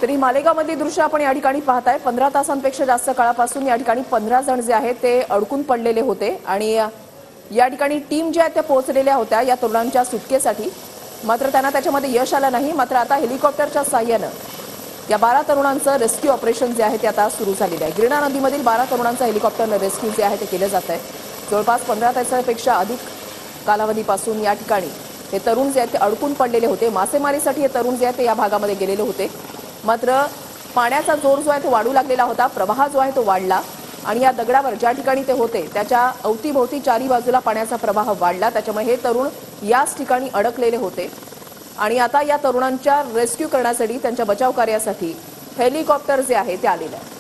तरी मालेगावमधली दृश्य आपण या ठिकाणी पाहताय। 15 तासांपेक्षा जास्त काळापासून या ठिकाणी 15 जण जे आहेत ते अडकून पडलेले होते आणि या ठिकाणी टीम ज्या त्या पोहोचलेल्या होत्या या तरुणांच्या सुटकेसाठी, मात्र त्यांना त्याच्यामध्ये यश आलं नाही। मात्र आता हेलिकॉप्टरच्या साहाय्याने या 12 तरुणांचं रेस्क्यू ऑपरेशन जे आहे ते आता सुरू झालेलं आहे। गिरणा नदीमधील 12 तरुणांचं हेलिकॉप्टरने रेस्क्यू जे आहे ते केलं जात आहे। जवळपास 15 तासांपेक्षा अधिक कालावधीपासून या ठिकाणी हे तरुण जे आहेत ते अडकून पडलेले होते। मासेमारीसाठी हे तरुण जे आहेत ते या भागामध्ये गेलेले होते, मात्र पाण्याचा जोर जो आहे तो वाढू लागलेला होता, प्रवाह जो आहे तो वाढला आणि या दगडावर ज्या ठिकाणी ते होते त्याच्या अवतीभोवती चारी बाजूला पाण्याचा प्रवाह वाढला, त्याच्यामुळे हे तरुण याच ठिकाणी अडकलेले होते आणि आता या तरुणांच्या रेस्क्यू करण्यासाठी, त्यांच्या बचाव कार्यासाठी हेलिकॉप्टर जे आहे ते आलेले आहे।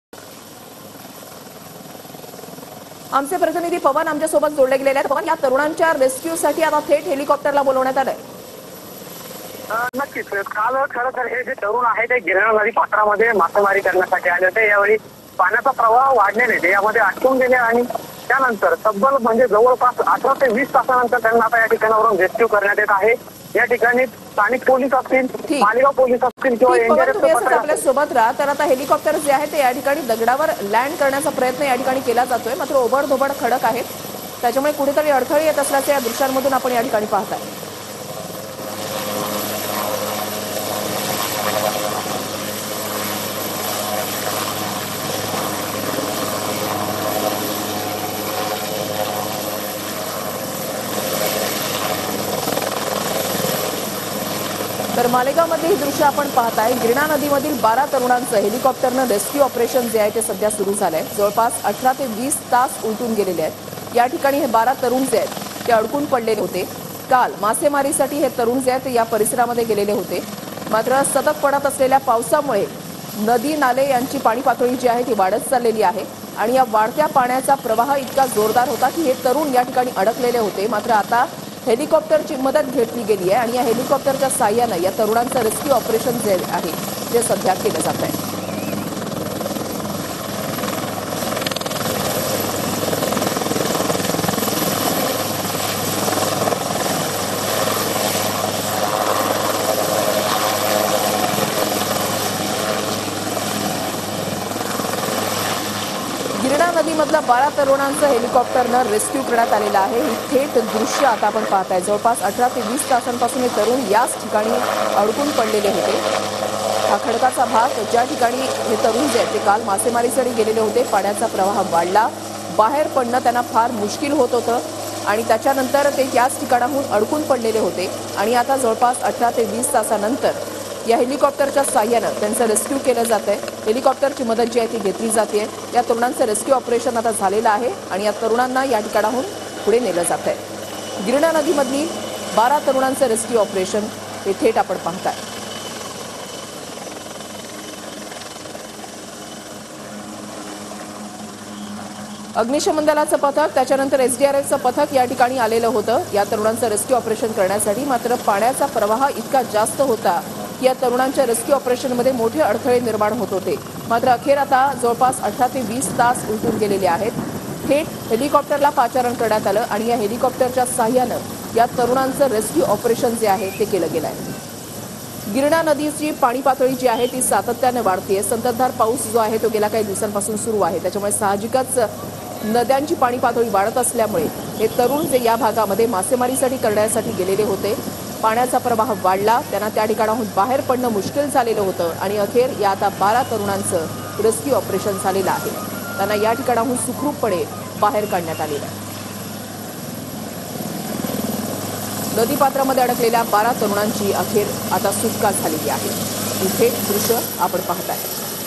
आमचे प्रतिनिधी पवन आमच्यासोबत जोडले गेलेले आहेत। पवन, या तरुणांच्या रेस्क्यूसाठी आता थेट हेलिकॉप्टरला बोलवण्यात आलंय। नक्कीच काल खरं तर हे जे तरुण आहे ते गिरणा नदी पात्रामध्ये मासेमारी करण्यासाठी आले होते। यावेळी पाण्याचा प्रवाह वाढलेले ते यामध्ये अडकून गेले आणि त्यानंतर तब्बल म्हणजे जवळपास 18 ते 20 तासानंतर त्यांना आता या ठिकाणावरून रेस्क्यू करण्यात येत आहे। या ठिकाणी स्थानिक पोलीस असतील, मालेगाव पोलीस असतील किंवा एनडीआरएफ आपल्या सोबत राहा। तर आता हेलिकॉप्टर जे आहे ते या ठिकाणी दगडावर लँड करण्याचा प्रयत्न या ठिकाणी केला जातोय, मात्र ओबडधोबड खडक आहेत, त्याच्यामुळे कुठेतरी अडथळे येत असल्याचे या दृश्यांमधून आपण या ठिकाणी पाहताय। तर मालेगावमध्ये ही दृश्य आपण पाहताय। गिरणा नदीमधील 12 तरुणांचं हेलिकॉप्टरनं रेस्क्यू ऑपरेशन जे आहे ते सध्या सुरू झालंय। जवळपास 18 ते 20 तास उलटून गेलेले आहेत। या ठिकाणी हे 12 तरुण जे आहेत ते अडकून पडलेले होते। काल मासेमारीसाठी हे तरुण जे आहेत ते या परिसरामध्ये गेलेले होते, मात्र सतत पडत असलेल्या पावसामुळे नदी नाले यांची पाणी पातळी जी आहे ती वाढत चाललेली आहे आणि या वाढत्या पाण्याचा प्रवाह इतका जोरदार होता की हे तरुण या ठिकाणी अडकलेले होते। मात्र आता हेलिकॉप्टरची मदत घेतली गेली आहे आणि या हेलिकॉप्टरच्या साहाय्याने या तरुणांचं रेस्क्यू ऑपरेशन जे आहे ते सध्या केलं जात आहे। गिरणा नदीमधल्या 12 तरुणांचं हेलिकॉप्टरनं रेस्क्यू करण्यात आलेलं आहे। ही थेट दृश्य आता आपण पाहताय। जवळपास 18 ते 20 तासांपासून हे तरुण याच ठिकाणी अडकून पडलेले होते। हा खडकाचा भाग ज्या ठिकाणी हे तरुण जे आहेत ते काल मासेमारीसाठी गेलेले होते, पाण्याचा प्रवाह वाढला, बाहेर पडणं त्यांना फार मुश्किल होत होतं आणि त्याच्यानंतर ते याच ठिकाणाहून अडकून पडलेले होते आणि आता जवळपास 18 ते 20 तासानंतर या हेलिकॉप्टरच्या साहाय्याने त्यांचं रेस्क्यू केलं जात आहे। हेलिकॉप्टरची मदत जी आहे ती घेतली जाते। या तरुणांचं रेस्क्यू ऑपरेशन आता झालेलं आहे आणि या तरुणांना या ठिकाणाहून पुढे नेलं जात आहे। गिरणा नदीमधली 12 तरुणांचं रेस्क्यू ऑपरेशन हे थेट आपण पाहताय। अग्निशमन दलाचं पथक, त्याच्यानंतर एसडीआरएफचं पथक या ठिकाणी आलेलं होतं या तरुणांचं रेस्क्यू ऑपरेशन करण्यासाठी, मात्र पाण्याचा प्रवाह इतका जास्त होता की या तरुणांच्या रेस्क्यू ऑपरेशनमध्ये मोठे अडथळे निर्माण होत होते। मात्र अखेर आता जवळपास 18 ते 20 तास उलटून गेलेले आहेत। थेट हेलिकॉप्टरला पाचारण करण्यात आलं आणि या हेलिकॉप्टरच्या साहाय्यानं या तरुणांचं रेस्क्यू ऑपरेशन जे आहे ते केलं गेलं आहे। गिरणा नदीची पाणी पातळी जी आहे ती सातत्याने वाढतेय। संततधार पाऊस जो आहे तो गेल्या काही दिवसांपासून सुरू आहे, त्याच्यामुळे साहजिकच नद्यांची पाणी पातळी वाढत असल्यामुळे हे तरुण जे या भागामध्ये मासेमारीसाठी करण्यासाठी गेलेले होते, पाण्याचा प्रवाह वाढला, त्यांना त्या ठिकाणाहून बाहेर पडणं मुश्किल झालेलं होतं आणि अखेर या आता 12 तरुणांचं रेस्क्यू ऑपरेशन झालेलं आहे। त्यांना या ठिकाणाहून सुखरूपपणे बाहेर काढण्यात आलेलं आहे। नदीपात्रामध्ये अडकलेल्या 12 तरुणांची अखेर आता सुटका झालेली आहे। ही थेट दृश्य आपण पाहताय।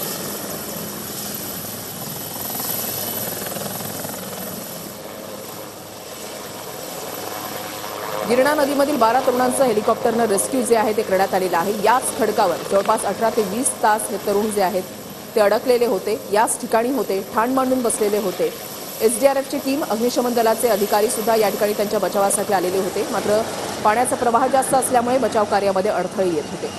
गिरणा नदीमधील 12 तरुणांचं हेलिकॉप्टरनं रेस्क्यू जे आहे ते करण्यात आलेलं आहे। याच खडकावर जवळपास 18 ते 20 तास हे तरुण जे आहेत ते अडकलेले होते, याच ठिकाणी होते, ठाण मांडून बसलेले होते। एसडीआरएफची टीम, अग्निशमन दलाचे अधिकारी सुद्धा या ठिकाणी त्यांच्या बचावासाठी आलेले होते, मात्र पाण्याचा प्रवाह जास्त असल्यामुळे बचाव कार्यामध्ये अडथळे येत होते।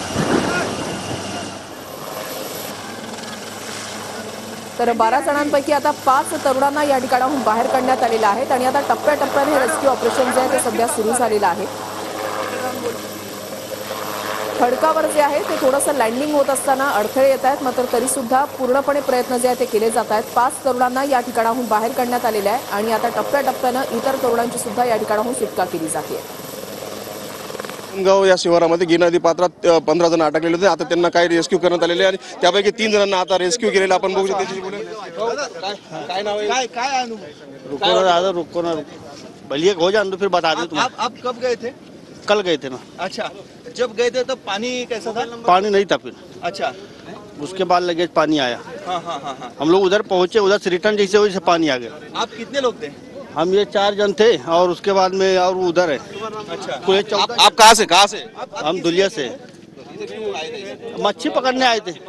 तर 12 जणांपैकी आता 5 तरुणांना या ठिकाणाहून बाहेर काढण्यात आलेलं आहे आणि आता टप्प्याटप्प्याने रेस्क्यू ऑपरेशन जे आहे ते सध्या सुरू झालेलं आहे। खडकावर जे आहे ते थोडंसं लँडिंग होत असताना अडथळे येत आहेत, मात्र तरीसुद्धा पूर्णपणे प्रयत्न जे आहे ते केले जात आहेत. 5 तरुणांना या ठिकाणाहून बाहेर काढण्यात आलेले आहे आणि आता टप्प्याटप्प्यानं इतर तरुणांची सुद्धा या ठिकाणाहून सुटका केली जाते. गाव या शिवारामध्ये गिरणा नदी पात्रात 15 जण अटकलेले होते. आता त्यांना काय रेस्क्यू करण्यात आलेले आणि त्यापैकी 3 जणांना आता रेस्क्यू केलेलं आपण बघू शकतो. काय नाव आहे? काय अनुभव? रुको ना दादा, रुको ना, भलिए हो जान दो फिर बता दो तुम. आप कब गए थे? कल गए थे ना. अच्छा, जब गए थे तब पानी कैसा था? पानी नहीं था फिर. अच्छा, उसके बाद लगेज पानी आया. हाँ हाँ हाँ हाँ. हम लोग उधर पहुंचे, उधर से रिटर्न जैसे वैसे पानी आ गया. आप कितने लोग थे? हम ये 4 जन थे और उसके बाद में और वो उधर है. अच्छा, पूरे आप कहाँ से? हम दुलिया से मच्छी पकड़ने आए थे.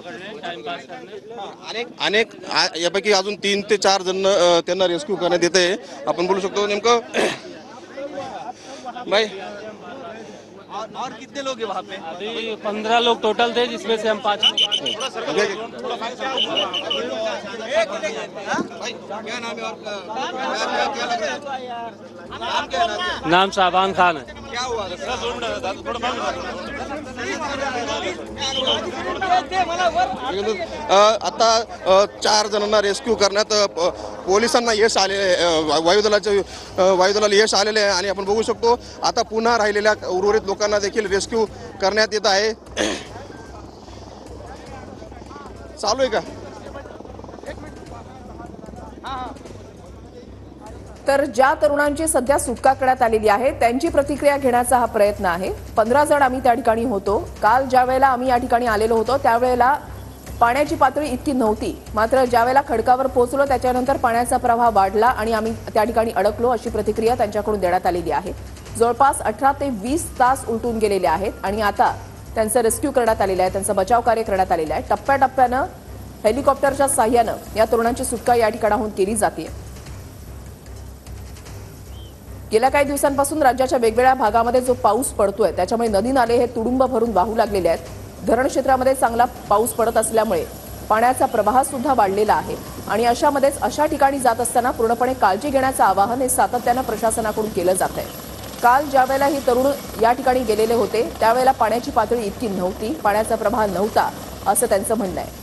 अनेक यापैकी अजून 3 ते 4 जण त्यांना रेस्क्यू करण्यात येते. आपण बोलू शकतो नेमकं भाई. और कितने लोग हैं वहाँ पे? अभी 15 लोग टोटल थे, जिसमें से हम 5 क्या नाम है और क्या लग रहा है? नाम क्या है? नाम शाबान खान है. क्या हुआ? आता 4 जणांना रेस्क्यू करण्यात पोलिसांना यश आले, वायुदलाला यश आलेले आहे आणि आपण बघू शकतो आता पुन्हा राहिलेल्या उर्वरित लोकांना देखील रेस्क्यू करण्यात येत आहे. चालू आहे का? तर ज्या तरुणांची सध्या सुटका करण्यात आलेली आहे त्यांची प्रतिक्रिया घेण्याचा हा प्रयत्न आहे. 15 जण आम्ही त्या ठिकाणी होतो. काल ज्या वेळेला आम्ही या ठिकाणी आलेलो होतो त्यावेळेला पाण्याची पातळी इतकी नव्हती, मात्र ज्यावेळेला खडकावर पोहोचलो त्याच्यानंतर पाण्याचा प्रवाह वाढला आणि आम्ही त्या ठिकाणी अडकलो, अशी प्रतिक्रिया त्यांच्याकडून देण्यात आलेली आहे. जवळपास 18 ते 20 तास उलटून गेलेले आहेत आणि आता त्यांचं रेस्क्यू करण्यात आलेलं आहे, त्यांचं बचाव कार्य करण्यात आलेलं आहे. टप्प्याटप्प्यानं हेलिकॉप्टरच्या साह्यानं या तरुणांची सुटका या ठिकाणाहून केली जाते. गेल्या काही दिवसांपासून राज्याच्या वेगवेगळ्या भागामध्ये जो पाऊस पडतोय त्याच्यामुळे नदी नाले हे तुडुंब भरून वाहू लागलेले आहेत. धरण क्षेत्रामध्ये चांगला पाऊस पडत असल्यामुळे पाण्याचा प्रवाह सुद्धा वाढलेला आहे आणि अशामध्येच अशा ठिकाणी जात असताना पूर्णपणे काळजी घेण्याचं आवाहन हे सातत्यानं प्रशासनाकडून केलं जात आहे. काल ज्या वेळेला ही तरुण या ठिकाणी गेलेले होते त्यावेळेला पाण्याची पातळी इतकी नव्हती, पाण्याचा प्रवाह नव्हता असं त्यांचं म्हणणं आहे.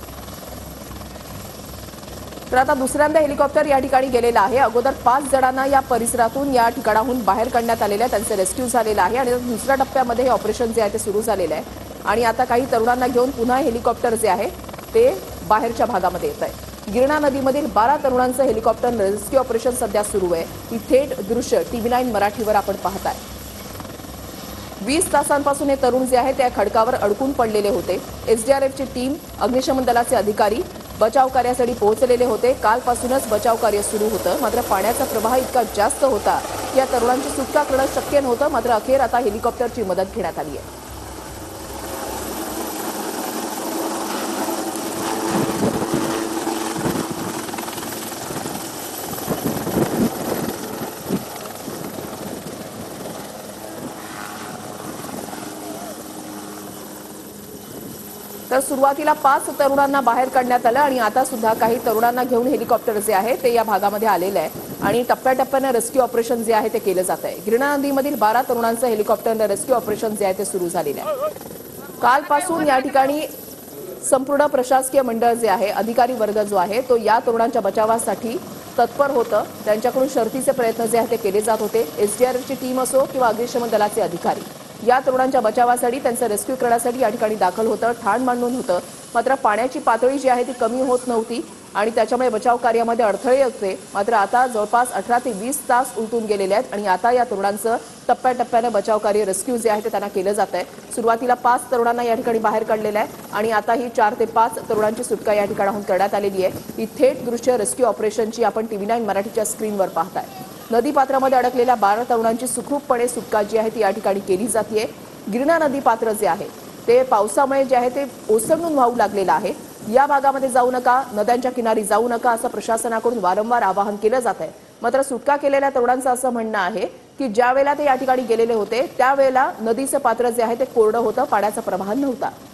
तर आता दुसऱ्यांदा हेलिकॉप्टर या ठिकाणी गेलेलं आहे. अगोदर 5 जणांना या परिसरातून या ठिकाणाहून बाहेर काढण्यात आलेलं आहे, त्यांचं रेस्क्यू झालेलं आहे आणि दुसऱ्या टप्प्यामध्ये हे ऑपरेशन जे आहे ते सुरू झालेलं आहे आणि आता काही तरुणांना घेऊन पुन्हा हेलिकॉप्टर जे आहे ते बाहेरच्या भागामध्ये येत आहे. गिरणा नदीमधील 12 तरुणांचं हेलिकॉप्टर रेस्क्यू ऑपरेशन सध्या सुरू आहे. ही थेट दृश्य TV9 मराठीवर आपण पाहताय. 20 तासांपासून हे तरुण जे आहे त्या खडकावर अडकून पडलेले होते. SDRFची टीम, अग्निशमन दलाचे अधिकारी बचाव कार्यासाठी पोहोचलेले होते. कालपासूनच बचाव कार्य सुरू होतं, मात्र पाण्याचा प्रवाह इतका जास्त होता की या तरुणांची सुटका करणं शक्य नव्हतं. मात्र अखेर आता हेलिकॉप्टरची मदत घेण्यात आली आहे. तर सुरुवातीला 5 तरुणांना बाहेर काढण्यात आलं आणि आता सुद्धा काही तरुणांना घेऊन हेलिकॉप्टर जे आहे ते या भागामध्ये आलेलं आहे आणि टप्प्याटप्प्यानं रेस्क्यू ऑपरेशन जे आहे ते केलं जात आहे. गिरणा नदीमधील 12 तरुणांचं हेलिकॉप्टरनं रेस्क्यू ऑपरेशन जे आहे ते सुरू झालेलं आहे. कालपासून या ठिकाणी संपूर्ण प्रशासकीय मंडळ जे आहे, अधिकारी वर्ग जो आहे तो या तरुणांच्या बचावासाठी तत्पर होतं. त्यांच्याकडून शर्थीचे प्रयत्न जे आहे ते केले जात होते. SDRFची टीम असो किंवा अग्निशमन दलाचे अधिकारी या तरुणांच्या बचावासाठी, त्यांचं रेस्क्यू करण्यासाठी या ठिकाणी दाखल होतं, ठाण मांडून होतं. मात्र पाण्याची पातळी जी आहे ती कमी होत नव्हती आणि त्याच्यामुळे बचाव कार्यामध्ये अडथळे होते. मात्र आता जवळपास 18 ते 20 तास उलटून गेलेले आहेत आणि आता या तरुणांचं टप्प्याटप्प्यानं बचाव कार्य, रेस्क्यू जे आहे ते त्यांना केलं जात आहे. सुरुवातीला 5 तरुणांना या ठिकाणी बाहेर काढलेलं आहे आणि आता ही 4 ते 5 तरुणांची सुटका या ठिकाणाहून करण्यात आलेली आहे. ही थेट दृश्य रेस्क्यू ऑपरेशनची आपण TV9 मराठीच्या स्क्रीनवर पाहताय. नदीपात्रामध्ये अडकलेल्या 12 तरुणांची सुखरूपपणे सुटका जी आहे ती या ठिकाणी केली जाते. गिरणा नदी पात्र जे आहे ते पावसामुळे जे आहे ते ओसंडून वाहू लागलेलं आहे. या भागामध्ये जाऊ नका, नद्यांच्या किनारी जाऊ नका असं प्रशासनाकडून वारंवार आवाहन केलं जात आहे. मात्र सुटका केलेल्या तरुणांचं असं म्हणणं आहे की ज्या वेळेला ते या ठिकाणी गेलेले होते त्यावेळेला नदीचं पात्र जे आहे ते कोरडं होतं, पाण्याचा प्रवाह नव्हता.